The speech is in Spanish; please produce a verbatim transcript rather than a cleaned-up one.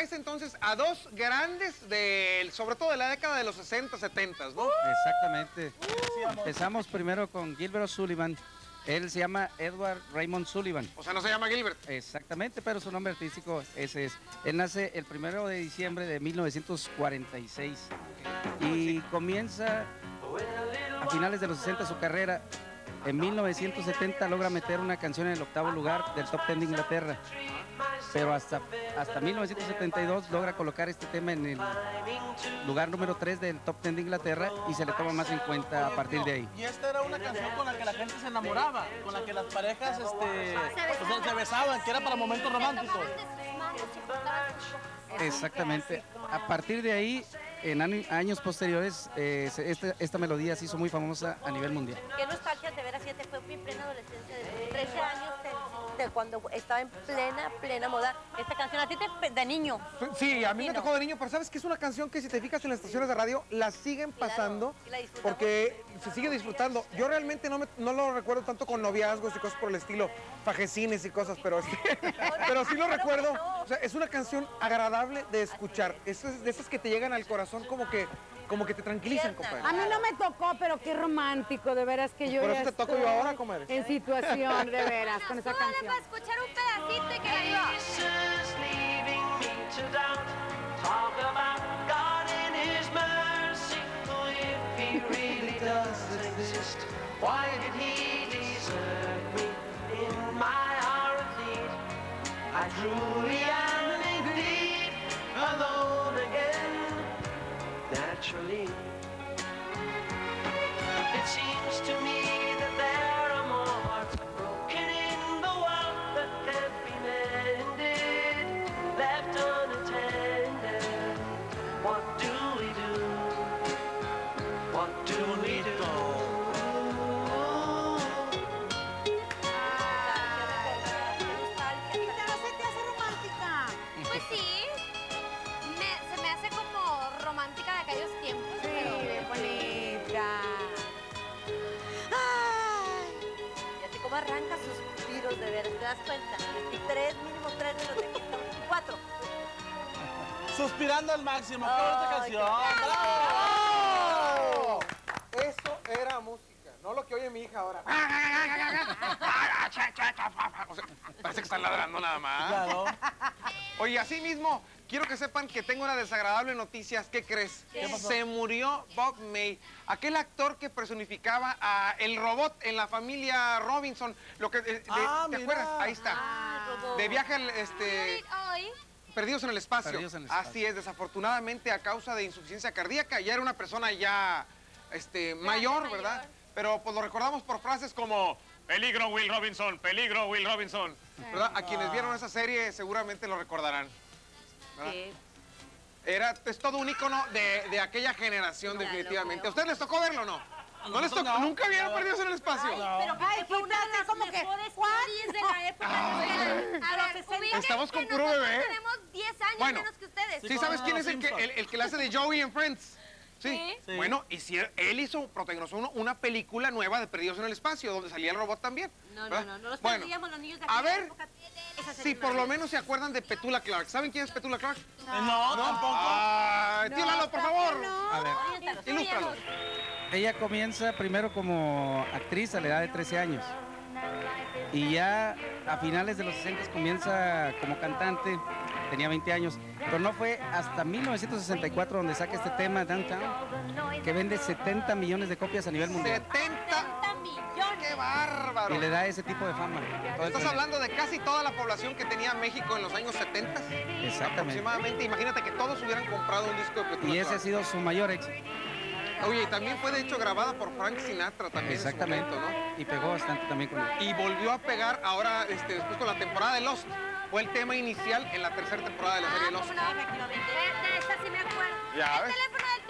traes entonces a dos grandes, del, sobre todo de la década de los sesenta, setenta, ¿no? Exactamente. Empezamos primero con Gilbert O'Sullivan. Él se llama Edward Raymond Sullivan. O sea, no se llama Gilbert. Exactamente, pero su nombre artístico ese es. Él nace el primero de diciembre de mil novecientos cuarenta y seis y comienza a finales de los sesenta su carrera. En mil novecientos setenta logra meter una canción en el octavo lugar del top ten de Inglaterra, pero hasta, hasta mil novecientos setenta y dos logra colocar este tema en el lugar número tres del top ten de Inglaterra y se le toma más en cuenta a partir de ahí. Y esta era una canción con la que la gente se enamoraba, con la que las parejas este, pues, se besaban, que era para momentos románticos. Exactamente. A partir de ahí, en años posteriores, eh, esta, esta melodía se hizo muy famosa a nivel mundial. Qué nostalgia, de veras, siete, fue mi plena adolescencia, de trece años, de, de cuando estaba en plena, plena moda. Esta canción, ¿a ti te, de niño? Sí, a mí Sí, me no. tocó de niño, pero ¿sabes que es una canción que si te fijas en las estaciones de radio, la siguen Claro, pasando? y la disfrutamos. Porque se sigue disfrutando. Yo realmente no, me, no lo recuerdo tanto con noviazgos y cosas por el estilo, fajecines y cosas, pero, este, pero sí lo recuerdo. O sea, es una canción agradable de escuchar. Es de esas que te llegan al corazón como que, como que te tranquilizan, compadre. A mí no me tocó, pero qué romántico, de veras que yo Por ya eso te toco estoy yo ahora, comadre. en situación, de veras, con esa Súbale canción. para escuchar un pedacito y que la viva. Naturally, it seems to me that there are more hearts broken in the world that can't be mended, left unattended. What do we do? What do we do? ¿Ya no se te hace romántica? Pues sí, me- se me hace como romántica de aquellos tiempos. Sí, pero- bien bonita. Fíjate cómo arranca suspiros, de veras, ¿te das cuenta? Tres, mínimo tres de los de cuatro. Suspirando al máximo, qué bonita Ay, canción. qué- ¡Bravo! Eso era música, no lo que oye mi hija ahora. O sea, parece que están ladrando nada más. Claro. Oye, así mismo, quiero que sepan que tengo una desagradable noticia. ¿Qué crees? ¿Qué pasó? Se murió Bob May, aquel actor que personificaba a el robot en la familia Robinson. Lo que, eh, de- Ah, ¿te mira. acuerdas? Ahí está. Ah, robot. De viaje al, este, Hoy, perdidos en el espacio. Perdidos en el espacio. Así es, desafortunadamente a causa de insuficiencia cardíaca. Ya era una persona ya este, mayor, mayor. ¿verdad? Pero pues lo recordamos por frases como peligro Will Robinson, peligro Will Robinson. ¿Verdad? A quienes vieron esa serie seguramente lo recordarán. ¿verdad? Sí. Era, es todo un ícono de, de aquella generación, Ya lo definitivamente. creo. ¿A ustedes les tocó verlo o no? ¿No les nosotros tocó? no. ¿Nunca vieron No. Perdidos en el Espacio? Ay, pero Ay, que fue una de quítate, las como que, mejores ¿what? series de la época. a ver, ubiquen Estamos con que puro nosotros bebé. tenemos diez años Bueno. menos que ustedes. ¿Sí sabes quién es el que, el, el que le hace de Joey en Friends? Sí. Sí. Bueno, y si él hizo, protagonizó una- una película nueva de Perdidos en el Espacio, donde salía el robot también. No, no, ¿verdad? no, no los Bueno, perdíamos los niños de a aquella ver, época. Esa serie si es por lo maravillosa. menos se acuerdan de Petula Clark. ¿Saben quién es Petula Clark? No, tampoco. Ah, tío Lalo, por favor. A ver, Oriéntanos, Ilústralo. ella comienza primero como actriz a la edad de trece años y ya a finales de los sesenta comienza como cantante, tenía veinte años, pero no fue hasta mil novecientos sesenta y cuatro donde saca este tema, Downtown, que vende setenta millones de copias a nivel mundial setenta. setenta millones. ¡Qué bárbaro! y le da ese tipo de fama. Todo el Estás planeta. hablando de casi toda la población que tenía México en los años setenta. Exactamente. Aproximadamente. Imagínate que todos hubieran comprado un disco de Petula Y ese ha Clark. sido su mayor éxito. Oye, y también fue de hecho grabada por Frank Sinatra también Exactamente. en su momento, ¿no? Y pegó bastante también con él. Y volvió a pegar ahora, este, después con la temporada de Lost. Fue el tema inicial en la tercera temporada de la serie Ah, Lost. cómo no, efectivamente. De, de esta sí me acuerdo. Ya El ves. teléfono del